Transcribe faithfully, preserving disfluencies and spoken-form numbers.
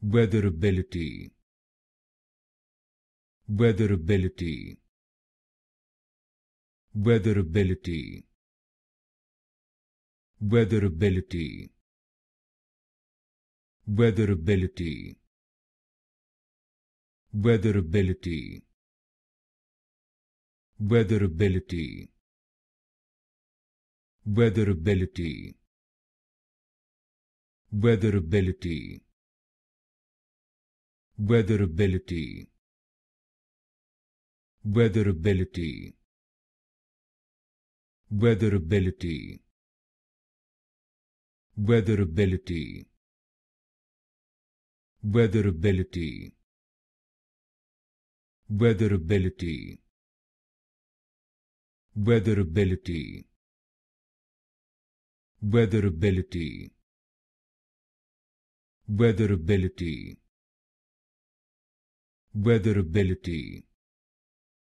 Weatherability. Weatherability. Weatherability. Weatherability. Weatherability. Weatherability. Weatherability. Weatherability. Weatherability. Weatherability. Weatherability. Weatherability. Weatherability. Weatherability. Weatherability. Weatherability. Weatherability. Weatherability. Weatherability.